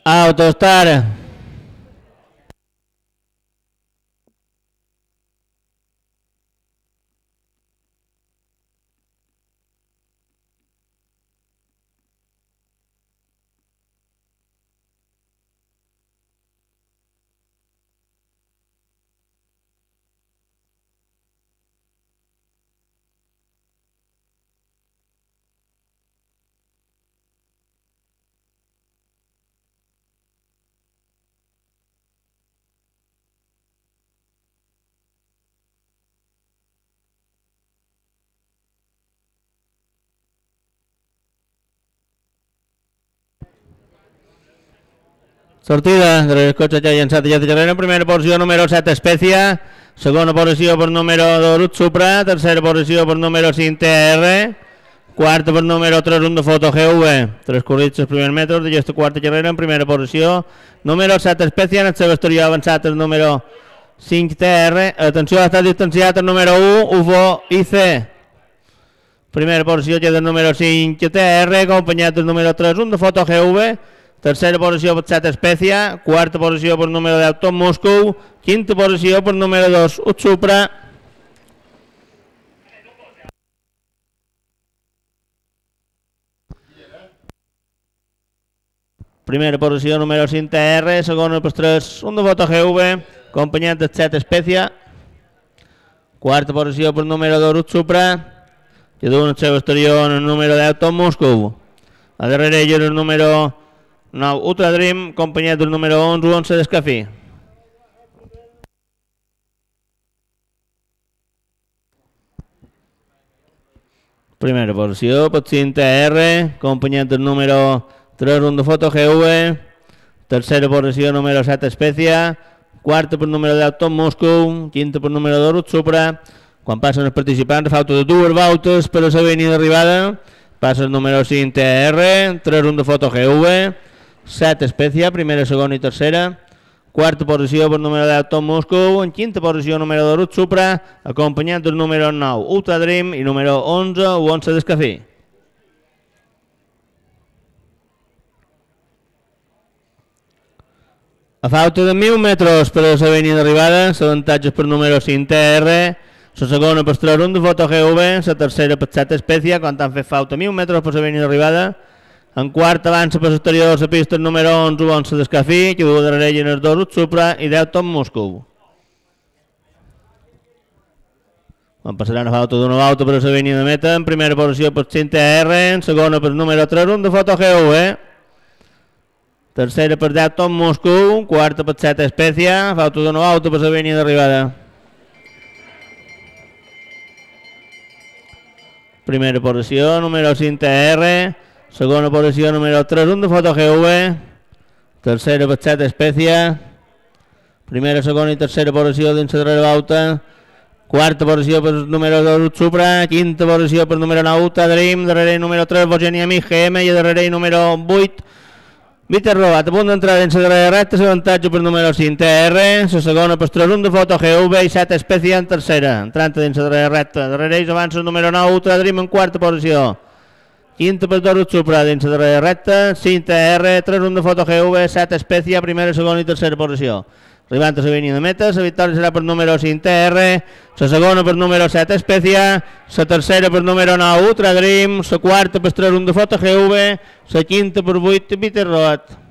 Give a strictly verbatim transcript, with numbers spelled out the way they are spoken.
Autostar. Sortida del cotxe ja llançat i ja de primera posició número set Especia, segona posició per número dos Supra, tercera posició per número cinc T R, quarta per número tres un de Foto G V, tres corrits els primers metres d'aquesta quarta carrera en primera posició, número set Especia, en el seu exterior avançat el número cinc T R, atenció, ha estat distanciat el número u U F O I C, primera posició ja del número cinc T R, acompanyat del número tres un de Foto G V, tercera posició per set Especia, quarta posició per número deu Tom Moscou, quinta posició per número dos U Supra. Primera posició número cinc T R, segona per tres un de Foto G V, acompanyat de set Especia, quarta posició per número dos U Supra, que duen el seu exterior en el número deu Tom Moscou. A darrere hi el número nou Ultra Dream, acompanyat del número onze u onze d'Escafí. Primera posició per cinc T R, acompanyat del número tres un de Foto G V, tercera posició número set Especia, quarta per número deu Tom Moscou, quinta per número dos U Supra. Quan passen els participants, falta de dues voltes per a la línia d'arribada, passa el número cinc T R, tres un de Foto G V, set Especia, primera, segona i tercera, quarta posició per número deu Tom Moscou, en quinta posició número dos U Supra, acompanyat del número nou Ultra Dream i número onze u onze d'Escafí. A falta de mil metres per a la línia d'arribada, l'avantatge per número cinc T R, la segona per tres un de Foto G V, la tercera per set Especia, quan han fet falta mil metres per la línia d'arribada. En quart avança per l'exterior la pista número onze u onze d'Escafí, que du darrere en els dos U Supra i deu Tom Moscou. Quan passaran a falta d'una volta per la línia de meta, en primera posició per cinc T R, en segona per número tres un de Foto G V, tercera per deu Tom Moscou, quarta per set Especia, falta d'una volta per la línia d'arribada. Primera posició, número cinc T R, segona posició, número tres un de Foto G V, tercera per set Especia, primera, segona i tercera posició dins la darrera volta, quarta posició per número dos Supra, quinta posició per número nou Ultra Dream, darrere número tres Bogenia Mi G M i darrere número vuit Viter Robat. A punt d'entrar dins la darrera recta, l'avantatge per número cinc T R, la segona per tres un de Foto G V i set Especia en tercera, entrant dins la darrera recta, darrere ells avança el número nou Ultra Dream en quarta posició, quinta per dos Supra dins la darrera recta, cinc T R, tres un de Foto G V, set Especia, primera, segona i tercera posició. Arribant a la línia de meta, la victòria serà per número cinc T R, la segona per número set Especia, la tercera per número nou Ultra Dream, la quarta per tres un de Foto G V, la quinta per vuit Viter Robat.